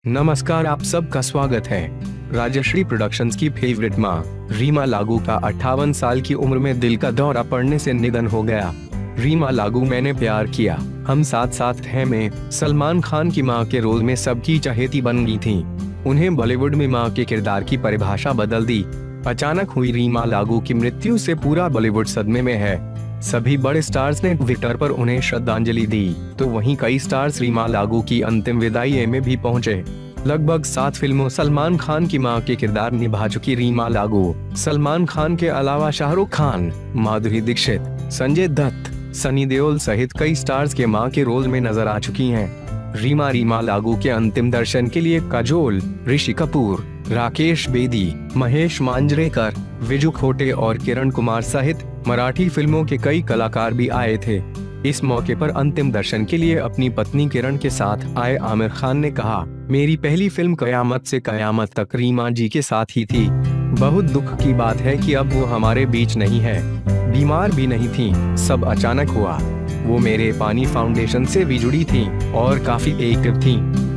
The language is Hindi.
नमस्कार, आप सबका स्वागत है। राजश्री प्रोडक्शंस की फेवरेट मां रीमा लागू का 58 साल की उम्र में दिल का दौरा पड़ने से निधन हो गया। रीमा लागू मैंने प्यार किया, हम साथ साथ हैं में सलमान खान की मां के रोल में सबकी चहेती बन गई थीं। उन्हें बॉलीवुड में मां के किरदार की परिभाषा बदल दी। अचानक हुई रीमा लागू की मृत्यु से पूरा बॉलीवुड सदमे में है। सभी बड़े स्टार्स ने ट्विटर पर उन्हें श्रद्धांजलि दी, तो वहीं कई स्टार्स रीमा लागू की अंतिम विदाई में भी पहुंचे। लगभग 7 फिल्मों सलमान खान की मां के किरदार निभा चुकी रीमा लागू सलमान खान के अलावा शाहरुख खान, माधुरी दीक्षित, संजय दत्त, सनी देओल सहित कई स्टार्स के मां के रोल में नजर आ चुकी हैं। रीमा लागू के अंतिम दर्शन के लिए काजोल, ऋषि कपूर, राकेश बेदी, महेश मांजरेकर, विजू खोटे और किरण कुमार सहित मराठी फिल्मों के कई कलाकार भी आए थे। इस मौके पर अंतिम दर्शन के लिए अपनी पत्नी किरण के साथ आए आमिर खान ने कहा, मेरी पहली फिल्म कयामत से कयामत तक रीमा जी के साथ ही थी। बहुत दुख की बात है कि अब वो हमारे बीच नहीं है। बीमार भी नहीं थी, सब अचानक हुआ। वो मेरे पानी फाउंडेशन से भी जुड़ी थी और काफी एक्टिव थी।